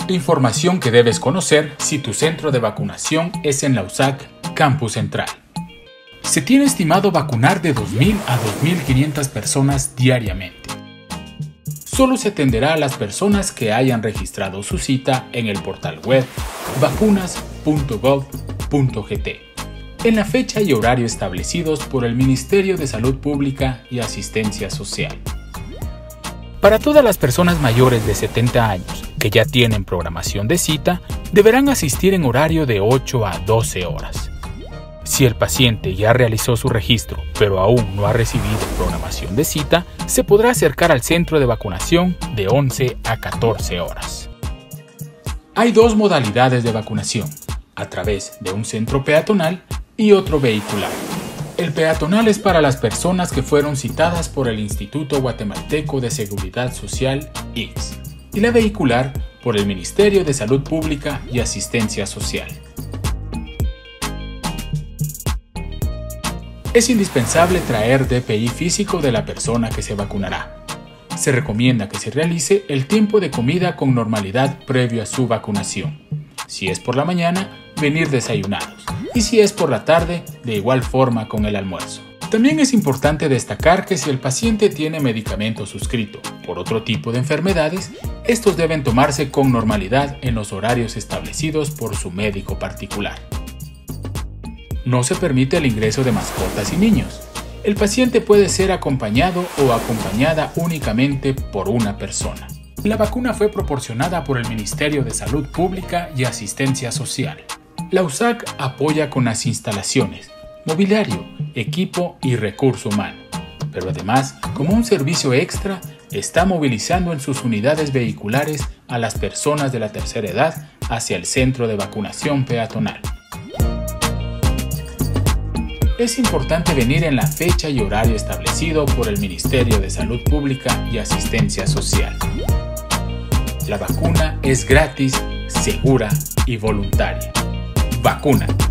Información que debes conocer si tu centro de vacunación es en la USAC Campus Central. Se tiene estimado vacunar de 2.000 a 2.500 personas diariamente. Solo se atenderá a las personas que hayan registrado su cita en el portal web vacunas.gov.gt en la fecha y horario establecidos por el Ministerio de Salud Pública y Asistencia Social. Para todas las personas mayores de 70 años que ya tienen programación de cita, deberán asistir en horario de 8 a 12 horas. Si el paciente ya realizó su registro, pero aún no ha recibido programación de cita, se podrá acercar al centro de vacunación de 11 a 14 horas. Hay dos modalidades de vacunación, a través de un centro peatonal y otro vehicular. El peatonal es para las personas que fueron citadas por el Instituto Guatemalteco de Seguridad Social, IGS, y la vehicular por el Ministerio de Salud Pública y Asistencia Social. Es indispensable traer DPI físico de la persona que se vacunará. Se recomienda que se realice el tiempo de comida con normalidad previo a su vacunación. Si es por la mañana, venir desayunados. Y si es por la tarde, de igual forma con el almuerzo. También es importante destacar que si el paciente tiene medicamento suscrito por otro tipo de enfermedades, estos deben tomarse con normalidad en los horarios establecidos por su médico particular. No se permite el ingreso de mascotas y niños. El paciente puede ser acompañado o acompañada únicamente por una persona. La vacuna fue proporcionada por el Ministerio de Salud Pública y Asistencia Social. La USAC apoya con las instalaciones, mobiliario, equipo y recurso humano, pero además, como un servicio extra, está movilizando en sus unidades vehiculares a las personas de la tercera edad hacia el centro de vacunación peatonal. Es importante venir en la fecha y horario establecido por el Ministerio de Salud Pública y Asistencia Social. La vacuna es gratis, segura y voluntaria. Vacuna.